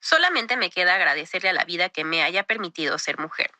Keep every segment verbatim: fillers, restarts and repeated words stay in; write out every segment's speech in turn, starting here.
Solamente me queda agradecerle a la vida que me haya permitido ser mujer.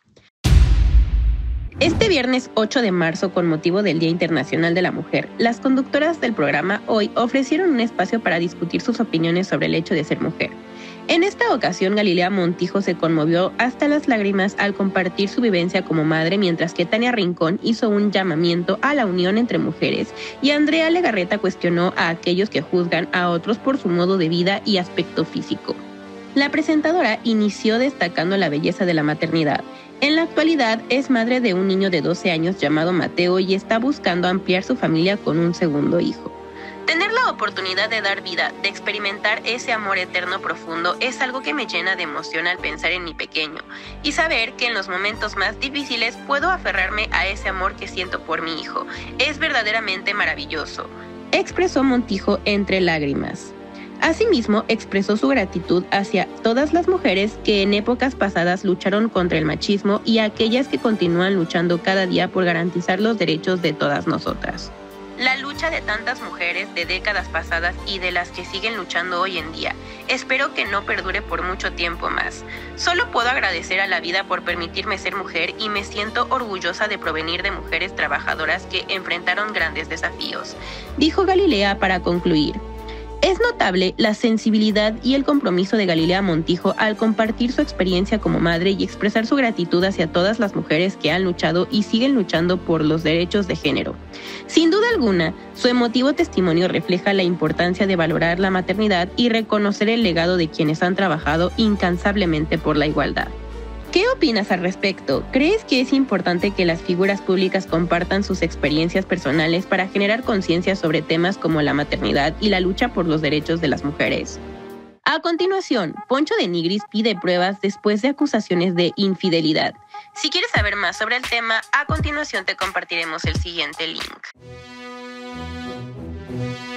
Este viernes ocho de marzo, con motivo del Día Internacional de la Mujer, las conductoras del programa Hoy ofrecieron un espacio para discutir sus opiniones sobre el hecho de ser mujer. En esta ocasión, Galilea Montijo se conmovió hasta las lágrimas al compartir su vivencia como madre, mientras que Tania Rincón hizo un llamamiento a la unión entre mujeres y Andrea Legarreta cuestionó a aquellos que juzgan a otros por su modo de vida y aspecto físico. La presentadora inició destacando la belleza de la maternidad. En la actualidad es madre de un niño de doce años llamado Mateo y está buscando ampliar su familia con un segundo hijo. Tener la oportunidad de dar vida, de experimentar ese amor eterno profundo, es algo que me llena de emoción al pensar en mi pequeño y saber que en los momentos más difíciles puedo aferrarme a ese amor que siento por mi hijo. Es verdaderamente maravilloso, expresó Montijo entre lágrimas. Asimismo, expresó su gratitud hacia todas las mujeres que en épocas pasadas lucharon contra el machismo y a aquellas que continúan luchando cada día por garantizar los derechos de todas nosotras. La lucha de tantas mujeres de décadas pasadas y de las que siguen luchando hoy en día, espero que no perdure por mucho tiempo más. Solo puedo agradecer a la vida por permitirme ser mujer y me siento orgullosa de provenir de mujeres trabajadoras que enfrentaron grandes desafíos, dijo Galilea para concluir. Es notable la sensibilidad y el compromiso de Galilea Montijo al compartir su experiencia como madre y expresar su gratitud hacia todas las mujeres que han luchado y siguen luchando por los derechos de género. Sin duda alguna, su emotivo testimonio refleja la importancia de valorar la maternidad y reconocer el legado de quienes han trabajado incansablemente por la igualdad. ¿Qué opinas al respecto? ¿Crees que es importante que las figuras públicas compartan sus experiencias personales para generar conciencia sobre temas como la maternidad y la lucha por los derechos de las mujeres? A continuación, Poncho de Nigris pide pruebas después de acusaciones de infidelidad. Si quieres saber más sobre el tema, a continuación te compartiremos el siguiente link.